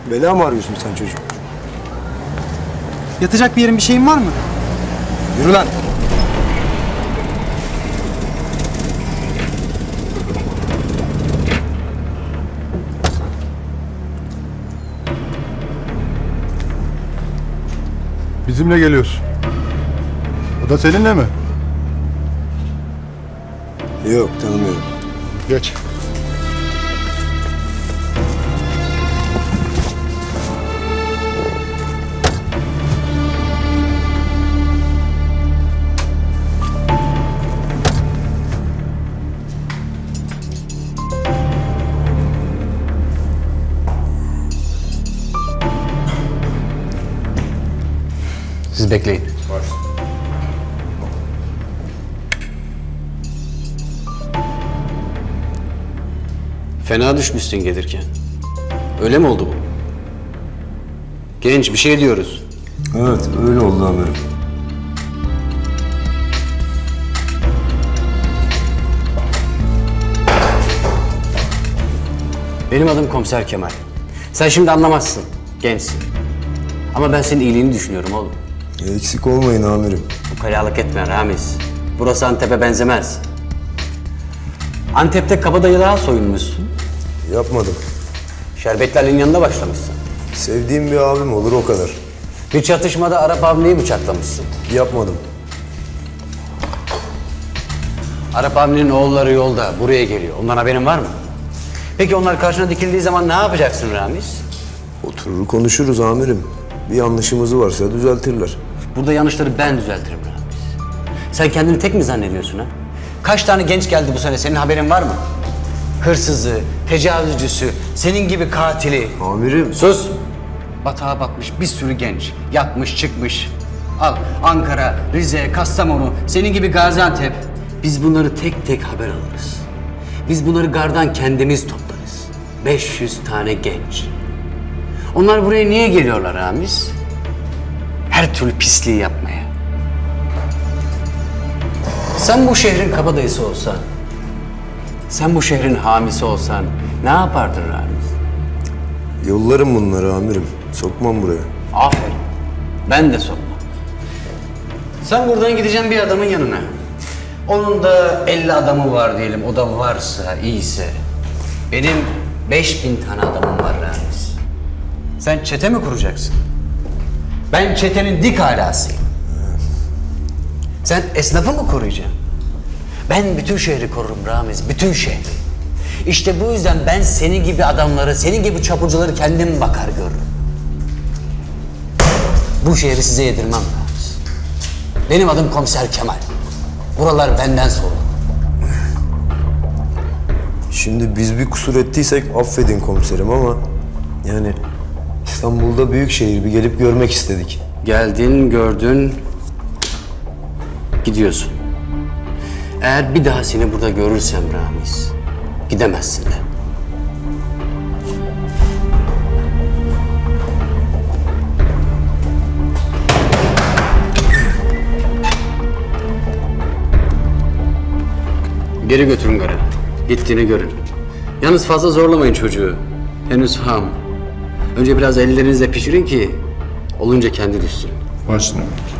Bela mı arıyorsun sen çocuk? Yatacak bir yerin, bir şeyin var mı? Yürü lan! Bizimle geliyorsun. O da seninle mi? Yok, tanımıyorum. Geç. Siz bekleyin. Fena düşmüşsün gelirken. Öyle mi oldu bu? Genç bir şey diyoruz. Evet, öyle oldu amirim. Benim adım Komiser Kemal. Sen şimdi anlamazsın. Gençsin. Ama ben senin iyiliğini düşünüyorum oğlum. Eksik olmayın amirim. Ukalalık etme Ramiz. Burası Antep'e benzemez. Antep'te kabadayılığa soyunmuşsun. Yapmadım. Şerbetli Ali'nin yanında başlamışsın. Sevdiğim bir abim olur, o kadar. Bir çatışmada Arap abini bıçaklamışsın. Yapmadım. Arap abinin oğulları yolda, buraya geliyor. Ondan haberin var mı? Peki onlar karşına dikildiği zaman ne yapacaksın Ramiz? Oturur konuşuruz amirim. Bir yanlışımız varsa düzeltirler. Burada yanlışları ben düzeltirim Ramiz. Sen kendini tek mi zannediyorsun ha? Kaç tane genç geldi bu sene, senin haberin var mı? Hırsızı, tecavüzcüsü, senin gibi katili. Amirim. Sus! Batağa batmış bir sürü genç. Yatmış çıkmış. Al Ankara, Rize, Kastamonu, senin gibi Gaziantep. Biz bunları tek tek haber alırız. Biz bunları gardan kendimiz toplarız. 500 tane genç. Onlar buraya niye geliyorlar Ramiz? Her türlü pisliği yapmaya. Sen bu şehrin kabadayısı olsan, sen bu şehrin hamisi olsan ne yapardın Ramiz? Yollarım bunları amirim. Sokmam buraya. Aferin. Ben de sokmam. Sen buradan gideceksin bir adamın yanına. Onun da 50 adamı var diyelim. O da varsa, iyiyse. Benim 5000 tane adamım var Ramiz. Sen çete mi kuracaksın? Ben çetenin dik alasıyım. Sen esnafı mı koruyacaksın? Ben bütün şehri korurum Ramiz, bütün şehri. İşte bu yüzden ben senin gibi adamları, senin gibi çapulcuları kendim bakar görürüm. Bu şehri size yedirmem Ramiz. Benim adım Komiser Kemal. Buralar benden sorulur. Şimdi biz bir kusur ettiysek affedin komiserim ama... yani İstanbul'da büyük şehir, bir gelip görmek istedik. Geldin, gördün, gidiyorsun. Eğer bir daha seni burada görürsem Ramiz, gidemezsin de. Geri götürün garı. Gittiğini görün. Yalnız fazla zorlamayın çocuğu. Henüz ham. Önce biraz ellerinizle pişirin ki olunca kendi düşsün. Başla.